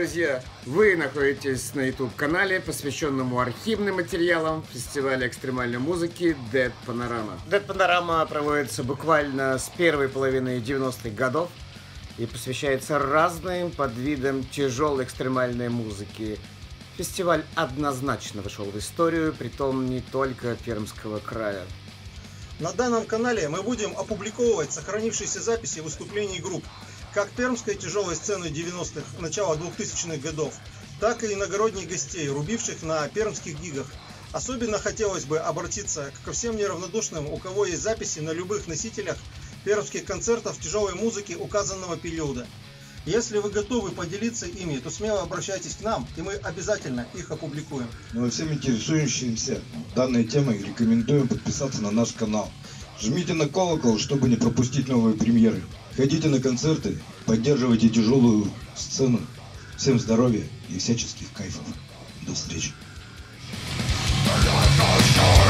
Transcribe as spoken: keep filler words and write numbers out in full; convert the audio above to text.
друзья! Вы находитесь на YouTube-канале, посвященному архивным материалам фестиваля экстремальной музыки Dead Panorama. Dead Panorama проводится буквально с первой половины девяностых годов и посвящается разным подвидам тяжелой экстремальной музыки. Фестиваль однозначно вошел в историю, притом не только Пермского края. На данном канале мы будем опубликовывать сохранившиеся записи выступлений групп как пермской тяжелой сцены девяностых, начала двухтысячных годов, так и иногородних гостей, рубивших на пермских гигах. Особенно хотелось бы обратиться ко всем неравнодушным, у кого есть записи на любых носителях пермских концертов тяжелой музыки указанного периода. Если вы готовы поделиться ими, то смело обращайтесь к нам, и мы обязательно их опубликуем. Ну и всем интересующимся данной темой рекомендуем подписаться на наш канал. Жмите на колокол, чтобы не пропустить новые премьеры. Ходите на концерты, поддерживайте тяжелую сцену. Всем здоровья и всяческих кайфов. До встречи.